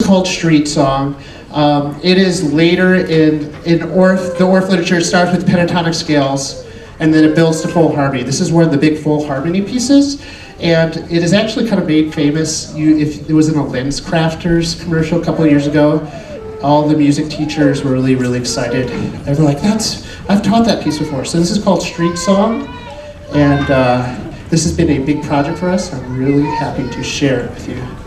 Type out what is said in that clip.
called Street Song. It is later in Orff, the Orff literature. It starts with pentatonic scales, and then it builds to full harmony. This is one of the big full harmony pieces, and it is actually kind of made famous. If it was in a Lens Crafters commercial a couple of years ago, all the music teachers were really, really excited. They were like, I've taught that piece before. So this is called Street Song, and this has been a big project for us. I'm really happy to share it with you.